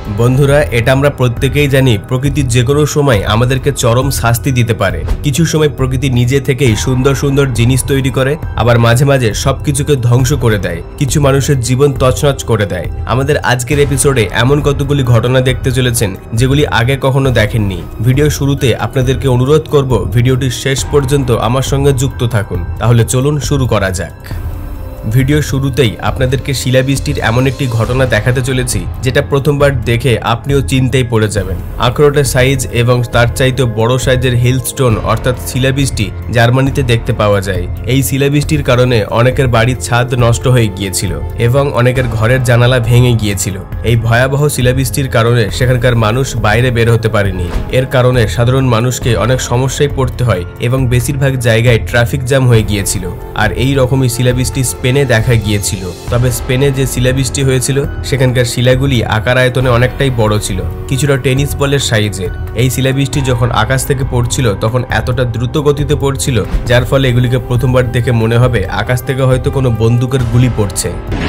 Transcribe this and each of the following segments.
বন্ধুরা, এটা আমরা প্রত্যেকেই জানি প্রকৃতি যে কোনো সময় আমাদেরকে চরম শাস্তি দিতে পারে। কিছু সময় প্রকৃতি নিজে থেকেই সুন্দর সুন্দর জিনিস তৈরি করে, আবার মাঝে মাঝে সবকিছুকে ধ্বংস করে দেয়, কিছু মানুষের জীবন তছনছ করে দেয়। আমাদের আজকের এপিসোডে এমন কতগুলি ঘটনা দেখতে চলেছেন যেগুলি আগে কখনো দেখেননি। ভিডিও শুরুতে আপনাদেরকে অনুরোধ করব ভিডিওটির শেষ পর্যন্ত আমার সঙ্গে যুক্ত থাকুন। তাহলে চলুন শুরু করা যাক। ভিডিও শুরুতেই আপনাদেরকে শিলাবৃষ্টির এমন একটি ঘটনা দেখাতে চলেছি যেটা প্রথমবার দেখে আপনিও চিন্তায় পড়ে যাবেন। আখরোটের সাইজ এবং তার চাইতে বড় সাইজের হিলস্টোন অর্থাৎ শিলাবৃষ্টি জার্মানিতে দেখতে পাওয়া যায়। এই শিলাবৃষ্টির কারণে অনেকের বাড়ির ছাদ নষ্ট হয়ে গিয়েছিল এবং অনেকের ঘরের জানালা ভেঙে গিয়েছিল। এই ভয়াবহ শিলাবৃষ্টির কারণে সেখানকার মানুষ বাইরে বের হতে পারেনি। এর কারণে সাধারণ মানুষকে অনেক সমস্যায় পড়তে হয় এবং বেশিরভাগ জায়গায় ট্রাফিক জ্যাম হয়ে গিয়েছিল। আর এই রকমই শিলাবৃষ্টি স্পেনে দেখা গিয়েছিল। তবে স্পেনে যে শিলাবৃষ্টি হয়েছিল সেখানকার শিলাগুলি আকার আয়তনে অনেকটাই বড় ছিল, কিছুটা টেনিস বলের সাইজের। এই শিলাবৃষ্টি যখন আকাশ থেকে পড়ছিল তখন এতটা দ্রুত গতিতে পড়ছিল যার ফলে এগুলিকে প্রথমবার দেখে মনে হবে আকাশ থেকে হয়তো কোনো বন্দুকের গুলি পড়ছে।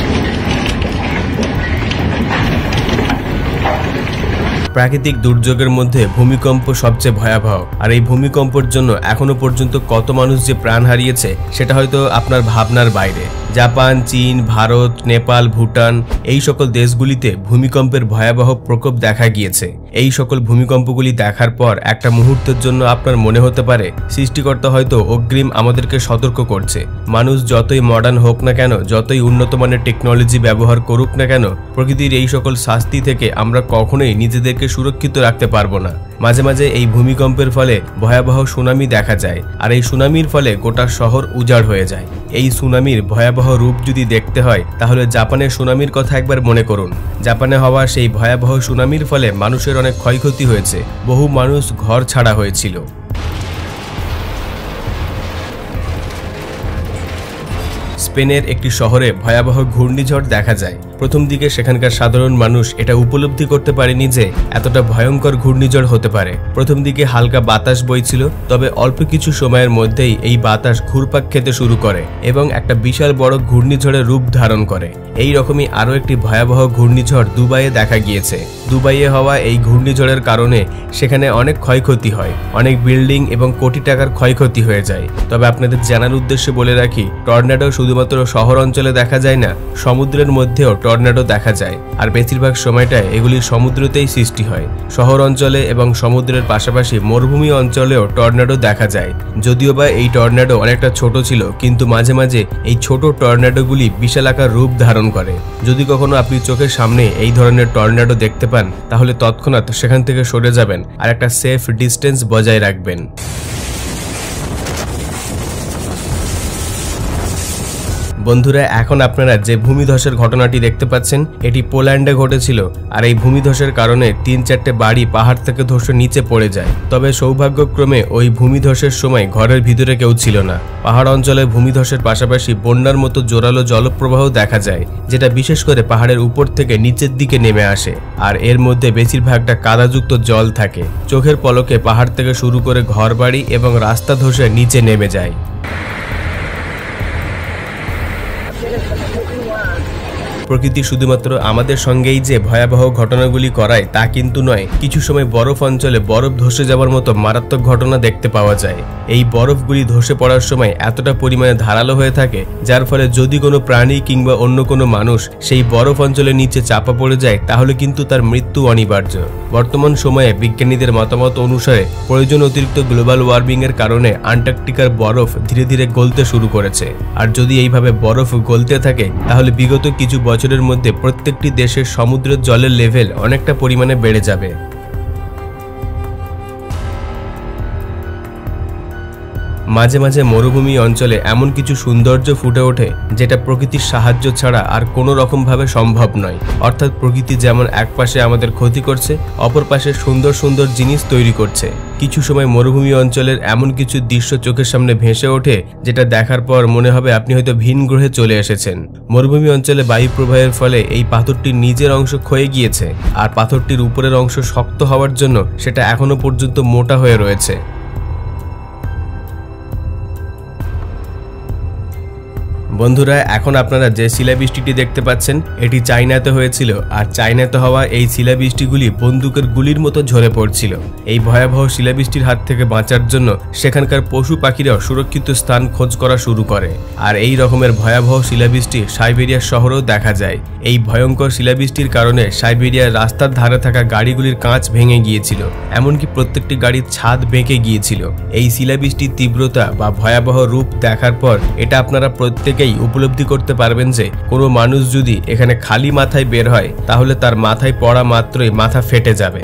প্রাকৃতিক দুর্যোগের মধ্যে ভূমিকম্প সবচেয়ে ভয়াবহ। আর এই ভূমিকম্পের জন্য এখনো পর্যন্ত কত মানুষ যে প্রাণ হারিয়েছে সেটা হয়তো আপনার ভাবনার বাইরে। জাপান, চীন, ভারত, নেপাল, ভুটান এই সকল দেশগুলিতে ভূমিকম্পের ভয়াবহ প্রকোপ দেখা গিয়েছে। এই সকল ভূমিকম্পগুলি দেখার পর একটা মুহূর্তের জন্য আপনার মনে হতে পারে সৃষ্টিকর্তা হয়তো অগ্রিম আমাদেরকে সতর্ক করছে। মানুষ যতই মডার্ন হোক না কেন, যতই উন্নত মানের টেকনোলজি ব্যবহার করুক না কেন, প্রকৃতির এই সকল শাস্তি থেকে আমরা কখনোই নিজেদেরকে সুরক্ষিত রাখতে পারবো না। মাঝে মাঝে এই ভূমিকম্পের ফলে ভয়াবহ সুনামি দেখা যায়, আর এই সুনামির ফলে গোটা শহর উজাড় হয়ে যায়। এই সুনামির ভয়াবহ রূপ যদি দেখতে হয় তাহলে জাপানের সুনামির কথা একবার মনে করুন। জাপানে হওয়া সেই ভয়াবহ সুনামির ফলে মানুষের অনেক ক্ষয়ক্ষতি হয়েছে, বহু মানুষ ঘর ছাড়া হয়েছিল। স্পেনের একটি শহরে ভয়াবহ ঘূর্ণিঝড় দেখা যায়। প্রথম দিকে সেখানকার সাধারণ মানুষ এটা উপলব্ধি করতে পারেনি যে এতটা ভয়ঙ্কর ঘূর্ণিঝড় হতে পারে। প্রথম দিকে হালকা বাতাস বইছিল, তবে অল্প কিছু সময়ের মধ্যেই এই বাতাস ঘুরপাক খেতে শুরু করে এবং একটা বিশাল বড় ঘূর্ণিঝড়ের রূপ ধারণ করে। এই রকমই আরও একটি ভয়াবহ ঘূর্ণিঝড় দুবাইয়ে দেখা গিয়েছে। দুবাইয়ে হওয়া এই ঘূর্ণিঝড়ের কারণে সেখানে অনেক ক্ষয়ক্ষতি হয়, অনেক বিল্ডিং এবং কোটি টাকার ক্ষয়ক্ষতি হয়ে যায়। তবে আপনাদের জানার উদ্দেশ্যে বলে রাখি, টর্নেডো শুধুমাত্র শহর অঞ্চলে দেখা যায় না, সমুদ্রের মধ্যেও টর্নেডো দেখা যায়। আর বেশিরভাগ সময়টায় এগুলি সমুদ্রতেই সৃষ্টি হয়। শহর অঞ্চলে এবং সমুদ্রের পাশাপাশি মরুভূমি অঞ্চলেও টর্নেডো দেখা যায়। যদিও বা এই টর্নেডো অনেকটা ছোট ছিল, কিন্তু মাঝে মাঝে এই ছোট টর্নেডোগুলি বিশাল আকার রূপ ধারণ করে। যদি কখনো আপনি চোখের সামনে এই ধরনের টর্নেডো দেখতে পান তাহলে তৎক্ষণাৎ সেখান থেকে সরে যাবেন আর একটা সেফ ডিস্টেন্স বজায় রাখবেন। বন্ধুরা, এখন আপনারা যে ভূমিধসের ঘটনাটি দেখতে পাচ্ছেন এটি পোল্যান্ডে ঘটেছিল। আর এই ভূমিধসের কারণে ৩-৪টে বাড়ি পাহাড় থেকে ধসে নিচে পড়ে যায়। তবে সৌভাগ্যক্রমে ওই ভূমিধসের সময় ঘরের ভিতরে কেউ ছিল না। পাহাড় অঞ্চলে ভূমিধসের পাশাপাশি বন্যার মতো জোরালো জলপ্রবাহ দেখা যায়, যেটা বিশেষ করে পাহাড়ের উপর থেকে নিচের দিকে নেমে আসে। আর এর মধ্যে বেশিরভাগটা কাদাযুক্ত জল থাকে। চোখের পলকে পাহাড় থেকে শুরু করে ঘরবাড়ি এবং রাস্তা ধসে নিচে নেমে যায়। প্রকৃতি শুধুমাত্র আমাদের সঙ্গেই যে ভয়াবহ ঘটনাগুলি করায় তা কিন্তু নয়, কিছু সময় বরফ অঞ্চলে বরফ ধসে যাওয়ার মতো মারাত্মক ঘটনা দেখতে পাওয়া যায়। এই বরফগুলি ধসে পড়ার সময় এতটা পরিমাণে ধারালো হয়ে থাকে যার ফলে যদি কোনো প্রাণী কিংবা অন্য কোনো মানুষ সেই বরফ অঞ্চলের নিচে চাপা পড়ে যায় তাহলে কিন্তু তার মৃত্যু অনিবার্য। বর্তমান সময়ে বিজ্ঞানীদের মতামত অনুসারে প্রয়োজন অতিরিক্ত গ্লোবাল ওয়ার্মিং এর কারণে আন্টার্কটিকার বরফ ধীরে ধীরে গলতে শুরু করেছে। আর যদি এইভাবে বরফ গলতে থাকে তাহলে বিগত কিছু বছরের মধ্যে প্রত্যেকটি দেশের সমুদ্রের জলের লেভেল অনেকটা পরিমাণে বেড়ে যাবে। মাঝে মাঝে মরুভূমি অঞ্চলে এমন কিছু সৌন্দর্য ফুটে ওঠে যেটা প্রকৃতির সাহায্য ছাড়া আর কোনো রকমভাবে সম্ভব নয়। অর্থাৎ প্রকৃতি যেমন এক পাশে আমাদের ক্ষতি করছে, অপর পাশে সুন্দর সুন্দর জিনিস তৈরি করছে। কিছু সময় মরুভূমি অঞ্চলের এমন কিছু দৃশ্য চোখের সামনে ভেসে ওঠে যেটা দেখার পর মনে হবে আপনি হয়তো ভিন গ্রহে চলে এসেছেন। মরুভূমি অঞ্চলে বায়ু প্রবাহের ফলে এই পাথরটির নিচের অংশ ক্ষয়ে গিয়েছে, আর পাথরটির উপরের অংশ শক্ত হওয়ার জন্য সেটা এখনো পর্যন্ত মোটা হয়ে রয়েছে। বন্ধুরা, এখন আপনারা যে শিলাবৃষ্টিটি দেখতে পাচ্ছেন এটি চায়নাতে হয়েছিল, আর চায়নাতে হওয়া এই শিলাবৃষ্টিগুলি বন্দুকের গুলির মতো ঝরে পড়ছিল। এই ভয়াবহ শিলাবৃষ্টির হাত থেকে বাঁচার জন্য সেখানকার পশু পাখিরাও সুরক্ষিত স্থান খোঁজ করা শুরু করে। আর এই রকমের ভয়াবহ শিলাবৃষ্টি সাইবেরিয়ার শহরেও দেখা যায়। এই ভয়ঙ্কর শিলাবৃষ্টির কারণে সাইবেরিয়ার রাস্তার ধারে থাকা গাড়িগুলির কাঁচ ভেঙে গিয়েছিল, এমনকি প্রত্যেকটি গাড়ির ছাদ বেঁকে গিয়েছিল। এই শিলাবৃষ্টির তীব্রতা বা ভয়াবহ রূপ দেখার পর এটা আপনারা প্রত্যেকেই উপলব্ধি করতে পারবেন যে কোনো মানুষ যদি এখানে খালি মাথায় বের হয় তাহলে তার মাথায় পড়া মাত্রই মাথা ফেটে যাবে।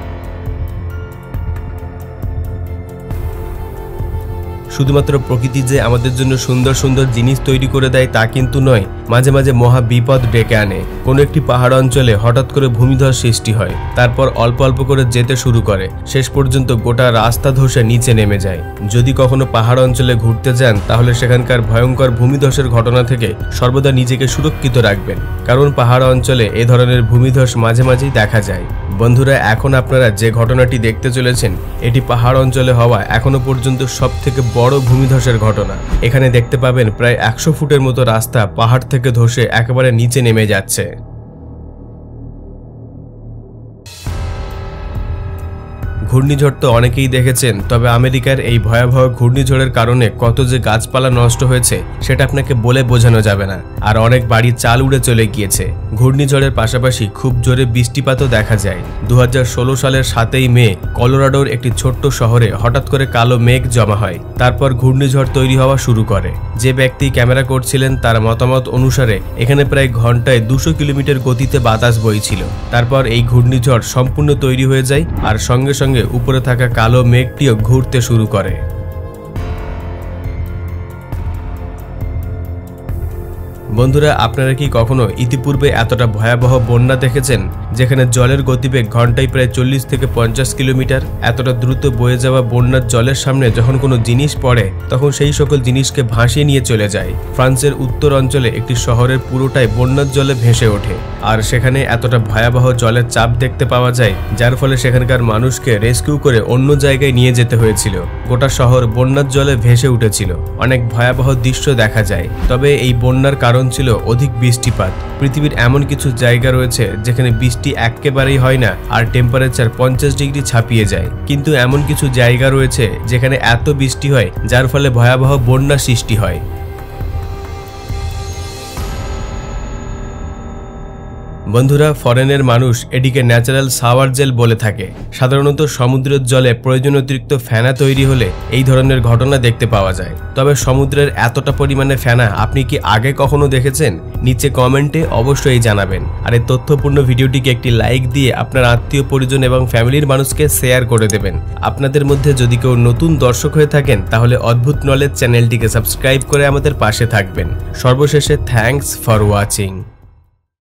শুধুমাত্র প্রকৃতি যে আমাদের জন্য সুন্দর সুন্দর জিনিস তৈরি করে দেয় তা কিন্তু নয়, মাঝে মাঝে মহা বিপদ ডেকে আনে। কোনো একটি পাহাড় অঞ্চলে হঠাৎ করে ভূমিধস সৃষ্টি হয়, তারপর অল্প অল্প করে যেতে শুরু করে, শেষ পর্যন্ত গোটা রাস্তা ধসে নিচে নেমে যায়। যদি কখনো পাহাড় অঞ্চলে ঘুরতে যান তাহলে সেখানকার ভয়ঙ্কর ভূমিধসের ঘটনা থেকে সর্বদা নিজেকে সুরক্ষিত রাখবেন, কারণ পাহাড় অঞ্চলে এ ধরনের ভূমিধস মাঝে মাঝেই দেখা যায়। বন্ধুরা, এখন আপনারা যে ঘটনাটি দেখতে চলেছেন এটি পাহাড় অঞ্চলে হওয়া এখনো পর্যন্ত সব থেকে বড় ভূমিধসের ঘটনা। এখানে দেখতে পাবেন প্রায় 100 ফুটের মতো রাস্তা পাহাড় থেকে ধসে একেবারে নিচে নেমে যাচ্ছে। ঘূর্ণিঝড় তো অনেকেই দেখেছেন, তবে আমেরিকার এই ভয়াবহ ঘূর্ণিঝড়ের কারণে কত যে গাছপালা নষ্ট হয়েছে সেটা আপনাকে বলে বোঝানো যাবে না। আর অনেক বাড়ির চাল উড়ে চলে গিয়েছে। ঘূর্ণিঝড়ের পাশাপাশি খুব জোরে বৃষ্টিপাতও দেখা যায়। 2016 সালের 7ই মে কলোরাডোর একটি ছোট্ট শহরে হঠাৎ করে কালো মেঘ জমা হয়, তারপর ঘূর্ণিঝড় তৈরি হওয়া শুরু করে। যে ব্যক্তি ক্যামেরা করছিলেন তার মতামত অনুসারে এখানে প্রায় ঘন্টায় 200 কিলোমিটার গতিতে বাতাস বইছিল। তারপর এই ঘূর্ণিঝড় সম্পূর্ণ তৈরি হয়ে যায়, আর সঙ্গে সঙ্গে উপরে থাকা কালো মেঘটিও ঘুরতে শুরু করে। বন্ধুরা, আপনারা কি কখনো ইতিপূর্বে এতটা ভয়াবহ বন্যা দেখেছেন, যেখানে জলের গতিবেগ ঘন্টায় প্রায় 40 থেকে 50 কিলোমিটার? এতটা দ্রুত বয়ে যাওয়া বন্যার জলের সামনে যখন কোনো জিনিস পড়ে তখন সেই সকল জিনিসকে ভাসিয়ে নিয়ে চলে যায়। ফ্রান্সের উত্তর অঞ্চলে একটি শহরের পুরোটাই বন্যার জলে ভেসে ওঠে, আর সেখানে এতটা ভয়াবহ জলের চাপ দেখতে পাওয়া যায় যার ফলে সেখানকার মানুষকে রেস্কিউ করে অন্য জায়গায় নিয়ে যেতে হয়েছিল। গোটা শহর বন্যার জলে ভেসে উঠেছিল। অনেক ভয়াবহ দৃশ্য দেখা যায়। তবে এই বন্যার কারণ ছিল অধিক বৃষ্টিপাত। পৃথিবীর এমন কিছু জায়গা রয়েছে যেখানে বৃষ্টি একেবারেই হয় না আর টেম্পারেচার 50 ডিগ্রি ছাপিয়ে যায়, কিন্তু এমন কিছু জায়গা রয়েছে যেখানে এত বৃষ্টি হয় যার ফলে ভয়াবহ বন্যা সৃষ্টি হয়। বন্ধুরা, ফরেনের মানুষ এটিকে ন্যাচারাল শাওয়ার জেল বলে থাকে। সাধারণত সমুদ্রের জলে প্রয়োজন অতিরিক্ত ফেনা তৈরি হলে এই ধরনের ঘটনা দেখতে পাওয়া যায়। তবে সমুদ্রের এতটা পরিমাণে ফেনা আপনি কি আগে কখনো দেখেছেন? নিচে কমেন্টে অবশ্যই জানাবেন। আর এই তথ্যপূর্ণ ভিডিওটিকে একটি লাইক দিয়ে আপনার আত্মীয় পরিজন এবং ফ্যামিলির মানুষকে শেয়ার করে দেবেন। আপনাদের মধ্যে যদি কেউ নতুন দর্শক হয়ে থাকেন তাহলে অদ্ভুত নলেজ চ্যানেলটিকে সাবস্ক্রাইব করে আমাদের পাশে থাকবেন। সর্বশেষে থ্যাঙ্কস ফর ওয়াচিং।